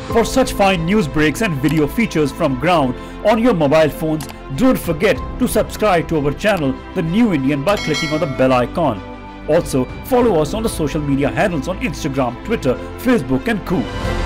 For such fine news breaks and video features from ground on your mobile phones, don't forget to subscribe to our channel, The New Indian, by clicking on the bell icon. Also, follow us on the social media handles on Instagram, Twitter, Facebook and Co.